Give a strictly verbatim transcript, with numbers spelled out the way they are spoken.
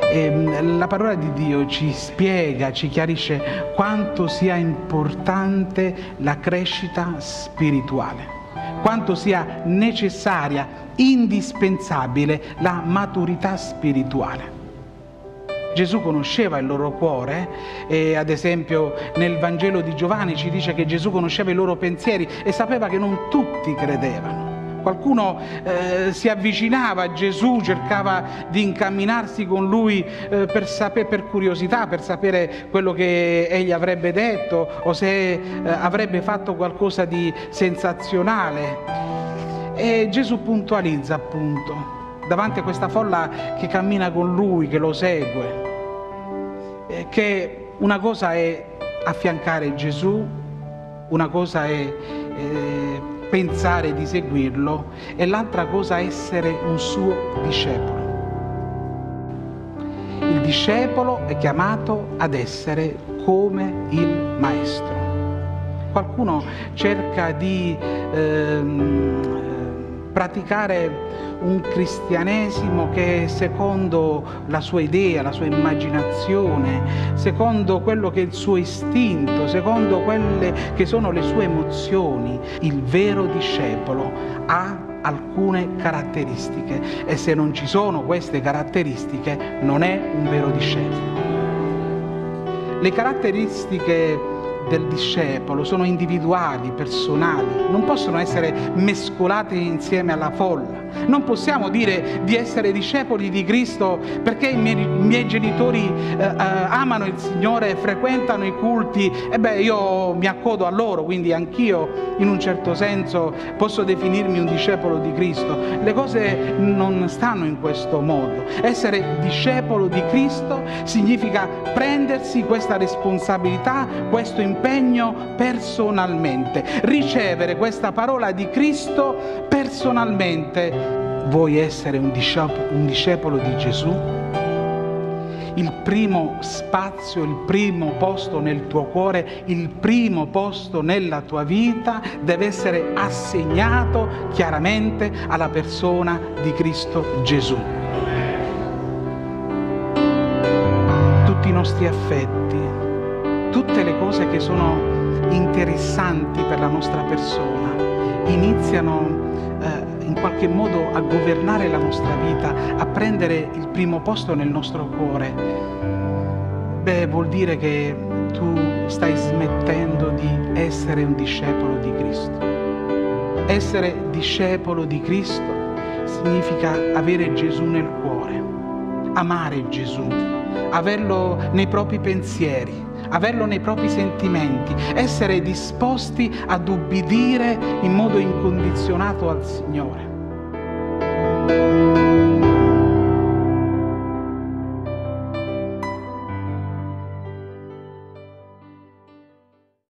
E la parola di Dio ci spiega, ci chiarisce quanto sia importante la crescita spirituale, quanto sia necessaria, indispensabile la maturità spirituale. Gesù conosceva il loro cuore e ad esempio nel Vangelo di Giovanni ci dice che Gesù conosceva i loro pensieri e sapeva che non tutti credevano. Qualcuno eh, si avvicinava a Gesù, cercava di incamminarsi con lui eh, per, sapere, per curiosità, per sapere quello che egli avrebbe detto o se eh, avrebbe fatto qualcosa di sensazionale. E Gesù puntualizza appunto davanti a questa folla che cammina con lui, che lo segue, eh, che una cosa è affiancare Gesù, una cosa è eh, pensare di seguirlo e l'altra cosa essere un suo discepolo. Il discepolo è chiamato ad essere come il maestro. Qualcuno cerca di ehm, praticare un cristianesimo che secondo la sua idea, la sua immaginazione, secondo quello che è il suo istinto, secondo quelle che sono le sue emozioni. Il vero discepolo ha alcune caratteristiche e se non ci sono queste caratteristiche non è un vero discepolo. Le caratteristiche del discepolo sono individuali, personali, non possono essere mescolate insieme alla folla. Non possiamo dire di essere discepoli di Cristo perché i miei, i miei genitori eh, eh, amano il Signore, frequentano i culti e beh io mi accodo a loro, quindi anch'io in un certo senso posso definirmi un discepolo di Cristo. Le cose non stanno in questo modo. Essere discepolo di Cristo significa prendersi questa responsabilità, questo impegno personalmente, ricevere questa parola di Cristo personalmente. Vuoi essere un discepolo, un discepolo di Gesù? Il primo spazio, il primo posto nel tuo cuore, il primo posto nella tua vita deve essere assegnato chiaramente alla persona di Cristo Gesù. Tutti i nostri affetti, tutte le cose che sono interessanti per la nostra persona iniziano eh, in qualche modo a governare la nostra vita, a prendere il primo posto nel nostro cuore. Beh, vuol dire che tu stai smettendo di essere un discepolo di Cristo. Essere discepolo di Cristo significa avere Gesù nel cuore, amare Gesù, averlo nei propri pensieri, averlo nei propri sentimenti, essere disposti ad ubbidire in modo incondizionato al Signore.